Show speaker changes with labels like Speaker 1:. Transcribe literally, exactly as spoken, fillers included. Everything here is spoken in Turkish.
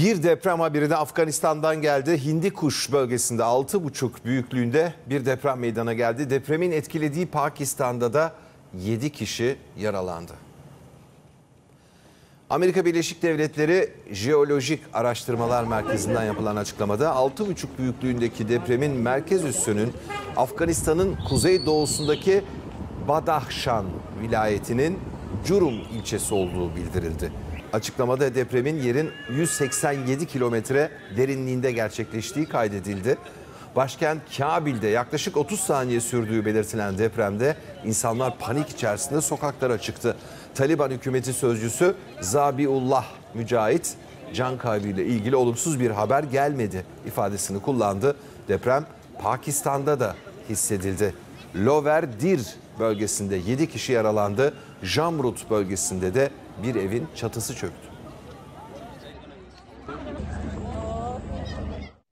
Speaker 1: Bir deprem haberi de Afganistan'dan geldi. Hindikuş bölgesinde altı buçuk büyüklüğünde bir deprem meydana geldi. Depremin etkilediği Pakistan'da da yedi kişi yaralandı. Amerika Birleşik Devletleri Jeolojik Araştırmalar Merkezi'nden yapılan açıklamada altı buçuk büyüklüğündeki depremin merkez üssünün Afganistan'ın kuzeydoğusundaki Badakhşan vilayetinin Curum ilçesi olduğu bildirildi. Açıklamada depremin yerin yüz seksen yedi kilometre derinliğinde gerçekleştiği kaydedildi. Başkent Kabil'de yaklaşık otuz saniye sürdüğü belirtilen depremde insanlar panik içerisinde sokaklara çıktı. Taliban hükümeti sözcüsü Zabiullah Mücahit, can kaybıyla ilgili olumsuz bir haber gelmedi ifadesini kullandı. Deprem Pakistan'da da hissedildi. Lower-Dir bölgesinde yedi kişi yaralandı. Jamrud bölgesinde de bir evin çatısı çöktü.